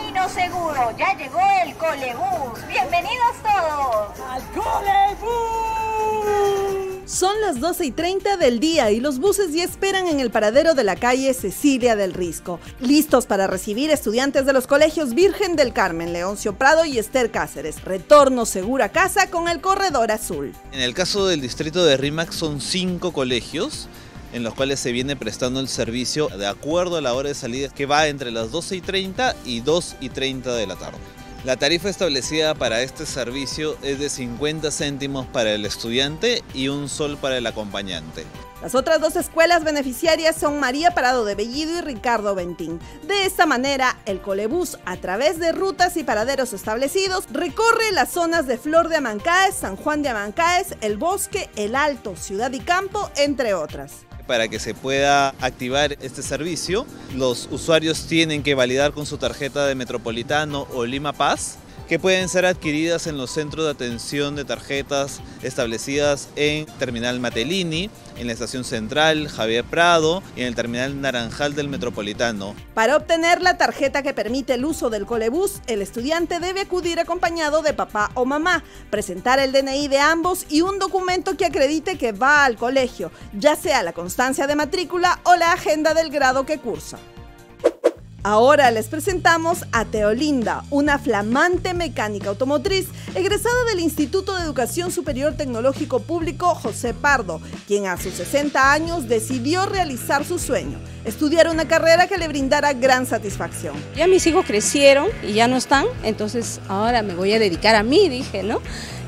camino seguro. Ya llegó el Colebús. Bienvenidos todos al Colebús. Son las 12:30 del día y los buses ya esperan en el paradero de la calle Cecilia del Risco, listos para recibir estudiantes de los colegios Virgen del Carmen, Leoncio Prado y Esther Cáceres. Retorno seguro a casa con el corredor azul. En el caso del distrito de Rímac son 5 colegios en los cuales se viene prestando el servicio de acuerdo a la hora de salida, que va entre las 12:30 y 2:30 de la tarde. La tarifa establecida para este servicio es de 50 céntimos para el estudiante y 1 sol para el acompañante. Las otras 2 escuelas beneficiarias son María Parado de Bellido y Ricardo Bentín. De esta manera, el Colebús, a través de rutas y paraderos establecidos, recorre las zonas de Flor de Amancaes, San Juan de Amancaes, El Bosque, El Alto, Ciudad y Campo, entre otras. Para que se pueda activar este servicio, los usuarios tienen que validar con su tarjeta de Metropolitano o Lima Paz, que pueden ser adquiridas en los centros de atención de tarjetas establecidas en Terminal Matelini, en la Estación Central, Javier Prado y en el Terminal Naranjal del Metropolitano. Para obtener la tarjeta que permite el uso del Colebús, el estudiante debe acudir acompañado de papá o mamá, presentar el DNI de ambos y un documento que acredite que va al colegio, ya sea la constancia de matrícula o la agenda del grado que cursa. Ahora les presentamos a Teolinda, una flamante mecánica automotriz, egresada del Instituto de Educación Superior Tecnológico Público José Pardo, quien a sus 60 años decidió realizar su sueño, estudiar una carrera que le brindara gran satisfacción. Ya mis hijos crecieron y ya no están, entonces ahora me voy a dedicar a mí, dije, ¿no?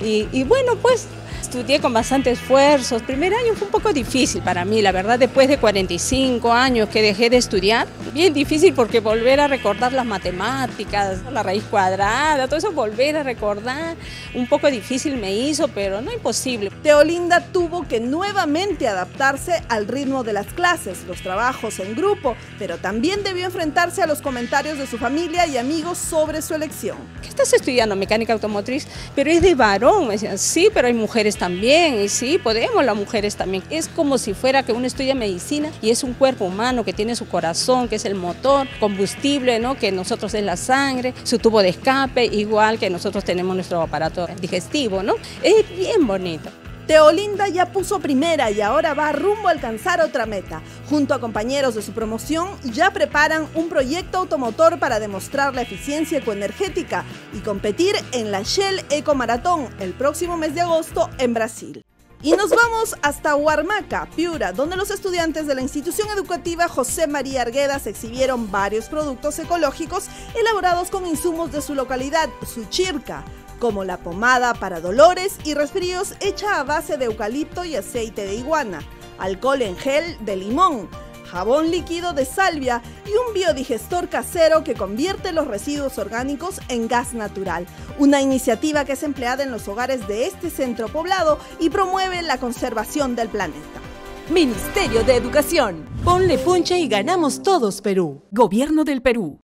Y bueno, pues estudié con bastante esfuerzo. El primer año fue un poco difícil para mí, la verdad, después de 45 años que dejé de estudiar. Bien difícil porque volver a recordar las matemáticas, la raíz cuadrada, todo eso volver a recordar, un poco difícil me hizo, pero no imposible. Teolinda tuvo que nuevamente adaptarse al ritmo de las clases, los trabajos en grupo, pero también debió enfrentarse a los comentarios de su familia y amigos sobre su elección. ¿Qué estás estudiando? Mecánica automotriz, pero es de varón. Me decían, sí, pero hay mujeres también, y sí, podemos las mujeres también. Es como si fuera que uno estudia medicina y es un cuerpo humano que tiene su corazón, que es el motor, combustible, ¿no? Que nosotros es la sangre, su tubo de escape, igual que nosotros tenemos nuestro aparato digestivo, ¿no? Es bien bonito. Teolinda ya puso primera y ahora va rumbo a alcanzar otra meta. Junto a compañeros de su promoción ya preparan un proyecto automotor para demostrar la eficiencia ecoenergética y competir en la Shell Eco Maratón el próximo mes de agosto en Brasil. Y nos vamos hasta Huarmaca, Piura, donde los estudiantes de la institución educativa José María Arguedas exhibieron varios productos ecológicos elaborados con insumos de su localidad, Suchirca, como la pomada para dolores y resfríos hecha a base de eucalipto y aceite de iguana, alcohol en gel de limón, jabón líquido de salvia y un biodigestor casero que convierte los residuos orgánicos en gas natural. Una iniciativa que es empleada en los hogares de este centro poblado y promueve la conservación del planeta. Ministerio de Educación. Ponle punche y ganamos todos, Perú. Gobierno del Perú.